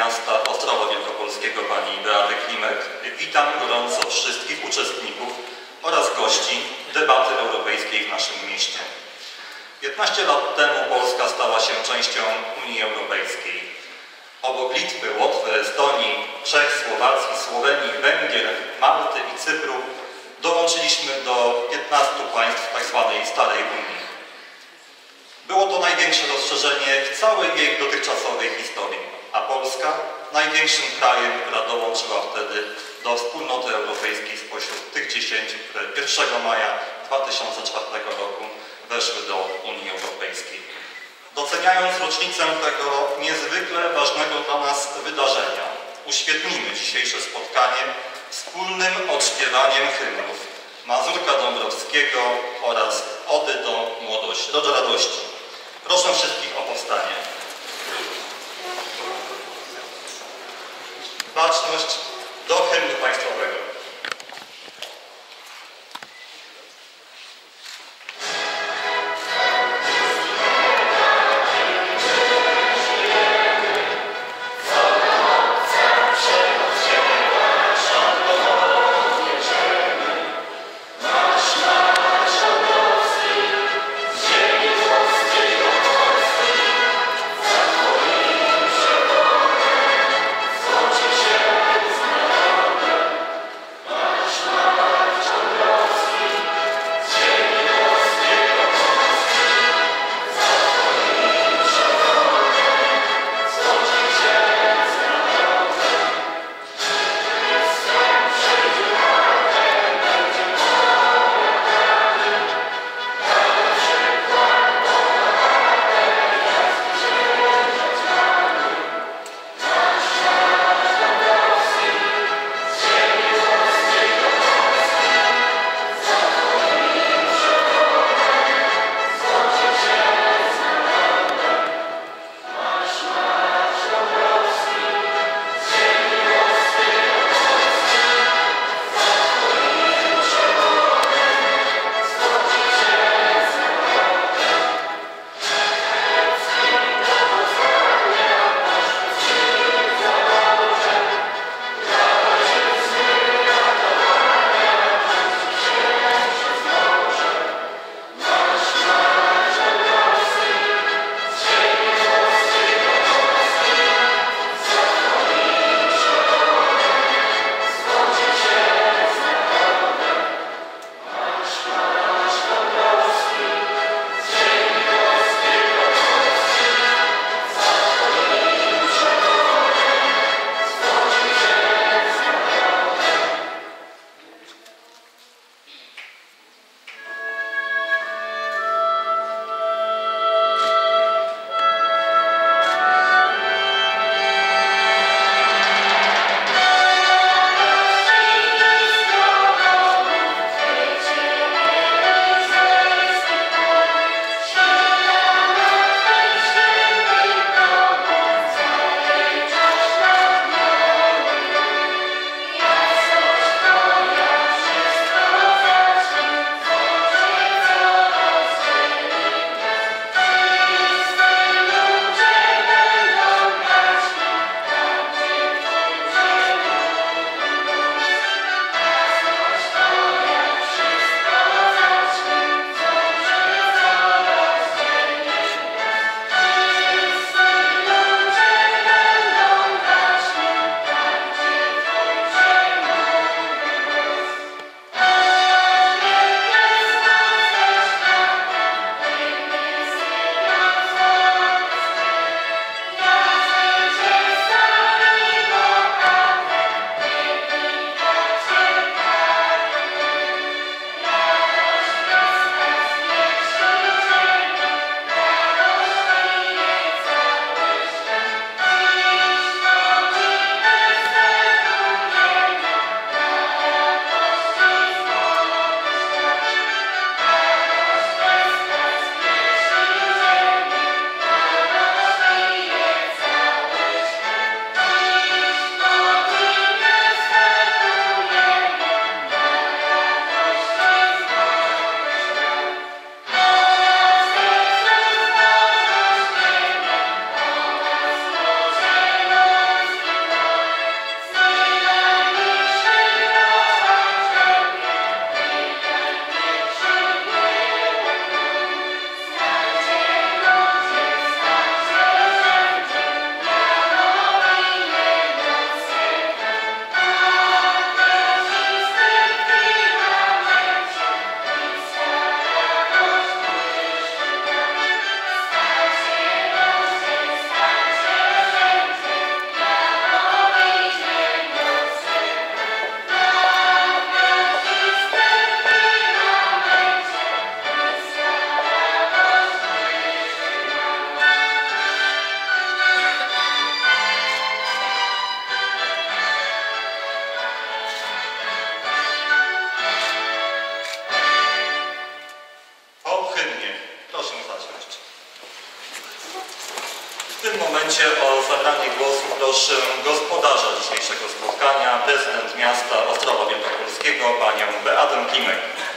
miasta Ostrowa Wielkopolskiego pani Beaty Klimek witam gorąco wszystkich uczestników oraz gości debaty europejskiej w naszym mieście. 15 lat temu Polska stała się częścią Unii Europejskiej. Obok Litwy, Łotwy, Estonii, Czech, Słowacji, Słowenii, Węgier, Malty i Cypru dołączyliśmy do 15 państw tzw. Starej Unii. Było to największe rozszerzenie w całej jej dotychczasowej historii, a Polska największym krajem, która dołączyła wtedy do wspólnoty europejskiej spośród tych 10, które 1 maja 2004 roku weszły do Unii Europejskiej. Doceniając rocznicę tego niezwykle ważnego dla nas wydarzenia, uświetnimy dzisiejsze spotkanie wspólnym odśpiewaniem hymnów Mazurka Dąbrowskiego oraz Ody do radości. Proszę wszystkich o powstanie. Baczność do hymnu państwowego. proszę gospodarza dzisiejszego spotkania, prezydent miasta Ostrowa Wielkopolskiego, panią Beatę Klimek.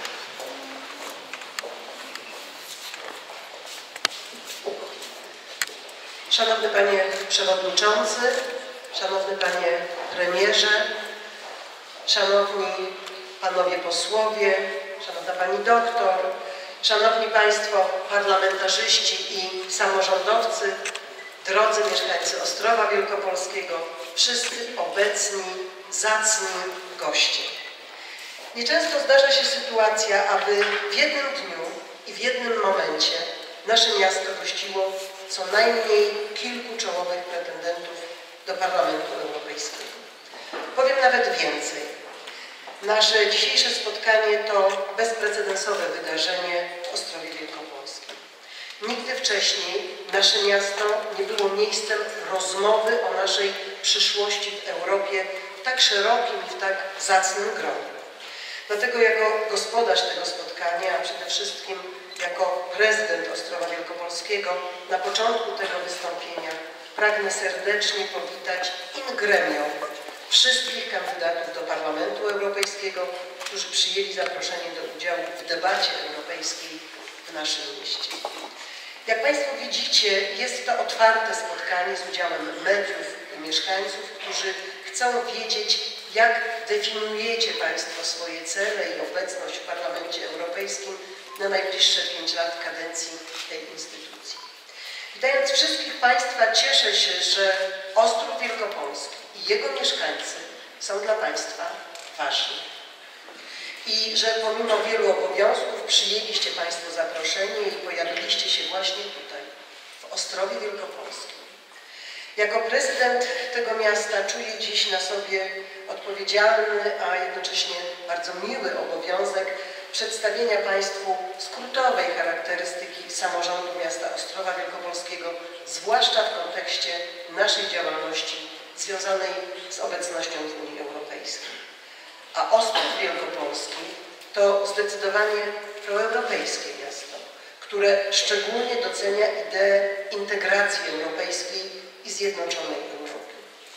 Szanowny Panie Przewodniczący, Szanowny Panie Premierze, Szanowni Panowie Posłowie, Szanowna Pani Doktor, Szanowni Państwo Parlamentarzyści i samorządowcy, drodzy mieszkańcy Ostrowa Wielkopolskiego, wszyscy obecni, zacni goście. Nieczęsto zdarza się sytuacja, aby w jednym dniu i w jednym momencie nasze miasto gościło co najmniej kilku czołowych pretendentów do Parlamentu Europejskiego. Powiem nawet więcej. Nasze dzisiejsze spotkanie to bezprecedensowe wydarzenie w Ostrowie Wielkopolskim. Nigdy wcześniej nasze miasto nie było miejscem rozmowy o naszej przyszłości w Europie w tak szerokim i w tak zacnym gronie. Dlatego jako gospodarz tego spotkania, a przede wszystkim jako prezydent Ostrowa Wielkopolskiego na początku tego wystąpienia pragnę serdecznie powitać in gremio wszystkich kandydatów do Parlamentu Europejskiego, którzy przyjęli zaproszenie do udziału w debacie europejskiej w naszym mieście. Jak Państwo widzicie, jest to otwarte spotkanie z udziałem mediów i mieszkańców, którzy chcą wiedzieć, jak definiujecie Państwo swoje cele i obecność w Parlamencie Europejskim na najbliższe 5 lat kadencji tej instytucji. Witając wszystkich Państwa, cieszę się, że Ostrów Wielkopolski i jego mieszkańcy są dla Państwa ważni. I że pomimo wielu obowiązków przyjęliście Państwo zaproszenie i pojawiliście się właśnie tutaj, w Ostrowie Wielkopolskim. Jako prezydent tego miasta czuję dziś na sobie odpowiedzialny, a jednocześnie bardzo miły obowiązek przedstawienia Państwu skrótowej charakterystyki samorządu miasta Ostrowa Wielkopolskiego, zwłaszcza w kontekście naszej działalności związanej z obecnością w Unii Europejskiej. A Ostrów Wielkopolski to zdecydowanie proeuropejskie miasto, które szczególnie docenia ideę integracji europejskiej i zjednoczonej Europy.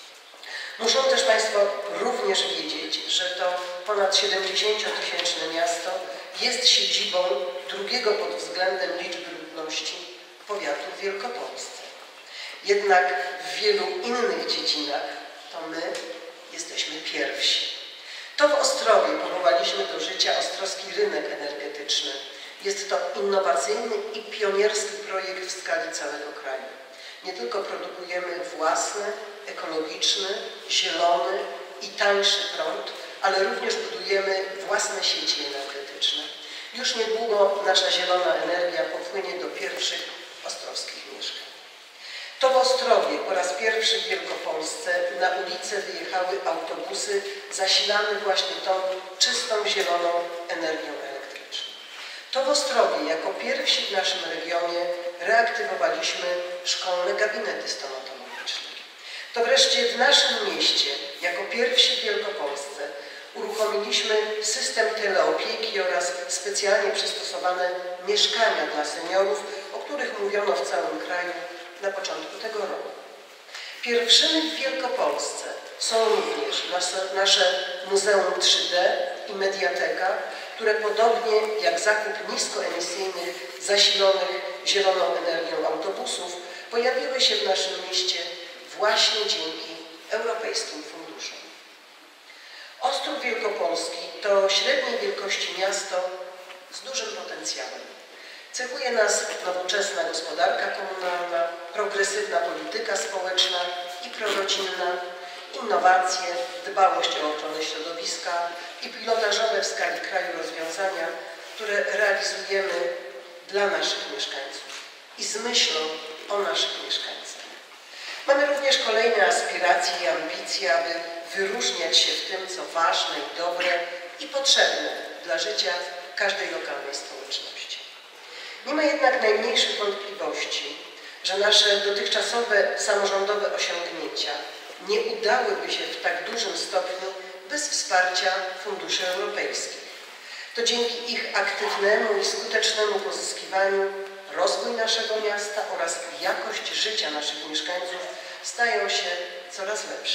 Muszą też Państwo również wiedzieć, że to ponad 70-tysięczne miasto jest siedzibą drugiego pod względem liczby ludności powiatu w Wielkopolsce. Jednak w wielu innych dziedzinach to my jesteśmy pierwsi. To w Ostrowie powołaliśmy do życia Ostrowski Rynek Energetyczny. Jest to innowacyjny i pionierski projekt w skali całego kraju. Nie tylko produkujemy własny, ekologiczny, zielony i tańszy prąd, ale również budujemy własne sieci energetyczne. Już niedługo nasza zielona energia popłynie do pierwszych ostrowskich mieszkań. To w Ostrowie po raz pierwszy w Wielkopolsce na ulicę wyjechały autobusy zasilane właśnie tą czystą, zieloną energią elektryczną. To w Ostrowie jako pierwsi w naszym regionie reaktywowaliśmy szkolne gabinety stomatologiczne. To wreszcie w naszym mieście jako pierwsi w Wielkopolsce uruchomiliśmy system teleopieki oraz specjalnie przystosowane mieszkania dla seniorów, o których mówiono w całym kraju na początku tego roku. Pierwszymi w Wielkopolsce są również nasze Muzeum 3D i Mediateka, które podobnie jak zakup niskoemisyjnych, zasilonych zieloną energią autobusów pojawiły się w naszym mieście właśnie dzięki europejskim funduszom. Ostrów Wielkopolski to średniej wielkości miasto z dużym potencjałem. Cechuje nas nowoczesna gospodarka komunalna, progresywna polityka społeczna i prorodzinna, innowacje, dbałość o ochronę środowiska i pilotażowe w skali kraju rozwiązania, które realizujemy dla naszych mieszkańców i z myślą o naszych mieszkańcach. Mamy również kolejne aspiracje i ambicje, aby wyróżniać się w tym, co ważne i dobre i potrzebne dla życia każdej lokalnej społeczności. Nie ma jednak najmniejszych wątpliwości, że nasze dotychczasowe samorządowe osiągnięcia nie udałyby się w tak dużym stopniu bez wsparcia funduszy europejskich. To dzięki ich aktywnemu i skutecznemu pozyskiwaniu rozwój naszego miasta oraz jakość życia naszych mieszkańców stają się coraz lepsze.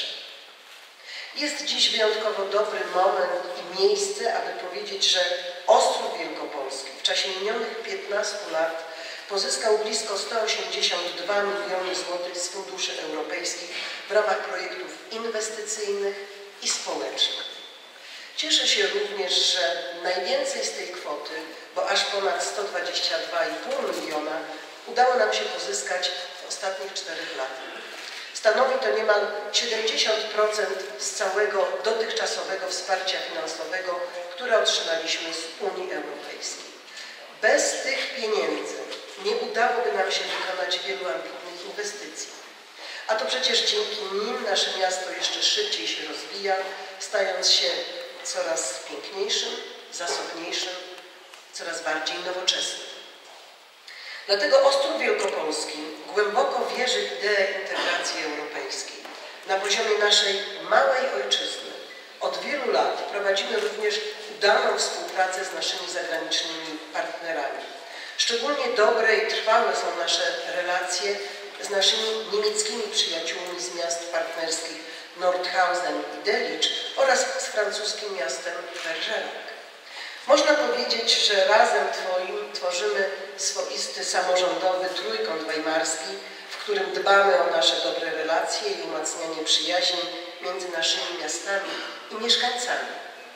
Jest dziś wyjątkowo dobry moment i miejsce, aby powiedzieć, że Ostrów Wielkopolski w czasie minionych 15 lat pozyskał blisko 182 miliony złotych z funduszy europejskich w ramach projektów inwestycyjnych i społecznych. Cieszę się również, że najwięcej z tej kwoty, bo aż ponad 122,5 miliona, udało nam się pozyskać w ostatnich 4 latach. Stanowi to niemal 70% z całego dotychczasowego wsparcia finansowego, które otrzymaliśmy z Unii Europejskiej. Bez tych pieniędzy nie udałoby nam się wykonać wielu ambitnych inwestycji. A to przecież dzięki nim nasze miasto jeszcze szybciej się rozwija, stając się coraz piękniejszym, zasobniejszym, coraz bardziej nowoczesnym. Dlatego Ostrów Wielkopolski głęboko wierzy w ideę integracji europejskiej. Na poziomie naszej małej ojczyzny od wielu lat prowadzimy również udaną współpracę z naszymi zagranicznymi partnerami. Szczególnie dobre i trwałe są nasze relacje z naszymi niemieckimi przyjaciółmi z miast partnerskich Nordhausen i Delitzsch oraz z francuskim miastem Bergerac. Można powiedzieć, że razem tworzymy swoisty samorządowy trójkąt weimarski, w którym dbamy o nasze dobre relacje i umacnianie przyjaźni między naszymi miastami i mieszkańcami.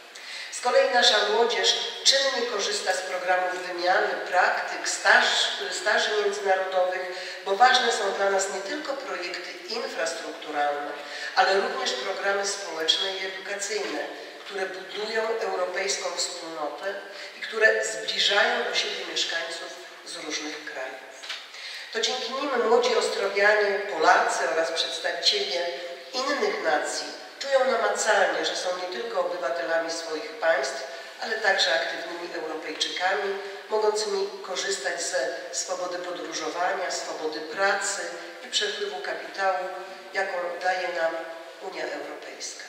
Z kolei nasza młodzież czynnie korzysta z programów wymiany, praktyk, staży międzynarodowych, bo ważne są dla nas nie tylko projekty infrastrukturalne, ale również programy społeczne i edukacyjne, które budują europejską wspólnotę i które zbliżają do siebie mieszkańców z różnych krajów. To dzięki nim młodzi ostrowianie, Polacy oraz przedstawiciele innych nacji czują namacalnie, że są nie tylko obywatelami swoich państw, ale także aktywnymi Europejczykami, mogącymi korzystać ze swobody podróżowania, swobody pracy i przepływu kapitału, jaką daje nam Unia Europejska.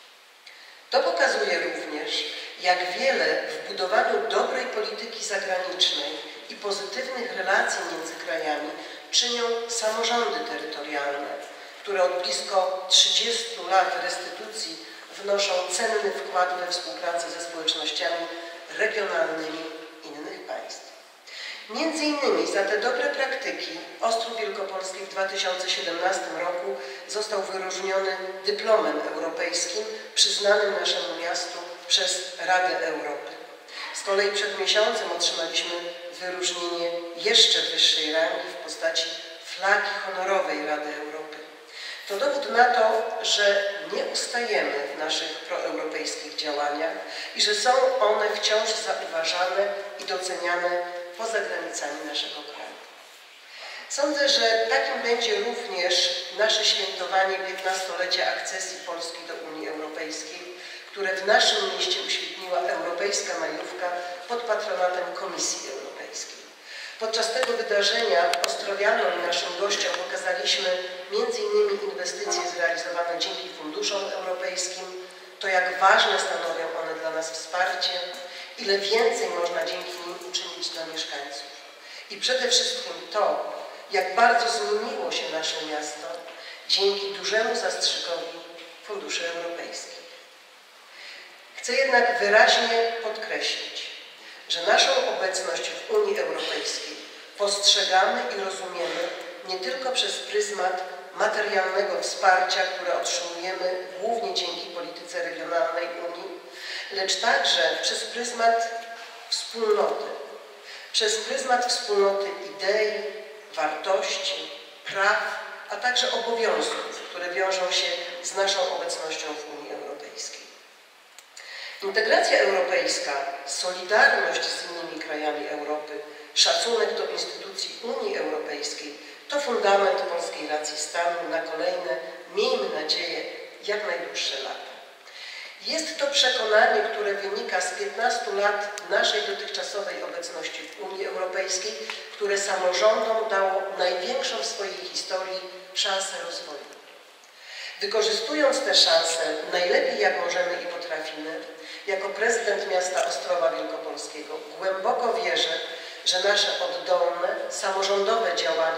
To pokazuje również, jak wiele w budowaniu dobrej polityki zagranicznej i pozytywnych relacji między krajami czynią samorządy terytorialne, które od blisko 30 lat restytucji wnoszą cenny wkład we współpracę ze społecznościami regionalnymi innych państw. Między innymi za te dobre praktyki Ostrów Wielkopolski w 2017 roku został wyróżniony dyplomem europejskim przyznanym naszemu miastu przez Radę Europy. Z kolei przed miesiącem otrzymaliśmy wyróżnienie jeszcze wyższej rangi w postaci flagi honorowej Rady Europy. To dowód na to, że nie ustajemy w naszych proeuropejskich działaniach i że są one wciąż zauważane i doceniane poza granicami naszego kraju. Sądzę, że takim będzie również nasze świętowanie 15-lecia akcesji Polski do Unii Europejskiej, które w naszym mieście uświetniła Europejska Majówka pod patronatem Komisji Europejskiej. Podczas tego wydarzenia ostrowianom i naszym gościom pokazaliśmy m.in. inwestycje zrealizowane dzięki funduszom europejskim, to jak ważne stanowią one dla nas wsparcie, ile więcej można dzięki nim uczynić dla mieszkańców. I przede wszystkim to, jak bardzo zmieniło się nasze miasto dzięki dużemu zastrzykowi funduszy europejskich. Chcę jednak wyraźnie podkreślić, że naszą obecność w Unii Europejskiej postrzegamy i rozumiemy nie tylko przez pryzmat materialnego wsparcia, które otrzymujemy głównie dzięki polityce regionalnej Unii, lecz także przez pryzmat wspólnoty. Przez pryzmat wspólnoty idei, wartości, praw, a także obowiązków, które wiążą się z naszą obecnością w Unii Europejskiej. Integracja europejska, solidarność z innymi krajami Europy, szacunek do instytucji Unii Europejskiej to fundament polskiej racji stanu na kolejne, miejmy nadzieję, jak najdłuższe lata. Jest to przekonanie, które wynika z 15 lat naszej dotychczasowej obecności w Unii Europejskiej, które samorządom dało największą w swojej historii szansę rozwoju. Wykorzystując te szanse najlepiej jak możemy i potrafimy, jako prezydent miasta Ostrowa Wielkopolskiego głęboko wierzę, że nasze oddolne, samorządowe działania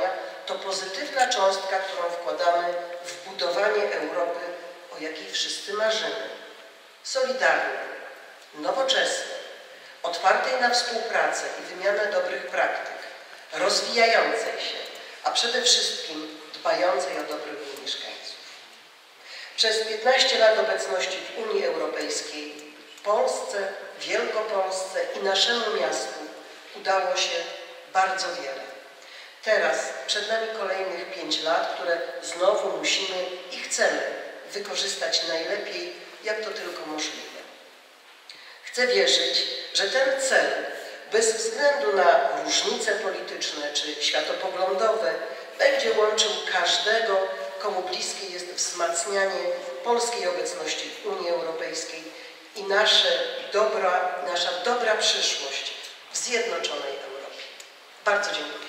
to pozytywna cząstka, którą wkładamy w budowanie Europy, o jakiej wszyscy marzymy. Solidarnej, nowoczesnej, otwartej na współpracę i wymianę dobrych praktyk, rozwijającej się, a przede wszystkim dbającej o dobro jej mieszkańców. Przez 15 lat obecności w Unii Europejskiej Polsce, Wielkopolsce i naszemu miastu udało się bardzo wiele. Teraz przed nami kolejnych 5 lat, które znowu musimy i chcemy wykorzystać najlepiej, jak to tylko możliwe. Chcę wierzyć, że ten cel, bez względu na różnice polityczne czy światopoglądowe, będzie łączył każdego, komu bliskie jest wzmacnianie polskiej obecności w Unii Europejskiej i nasza dobra przyszłość w zjednoczonej Europie. Bardzo dziękuję.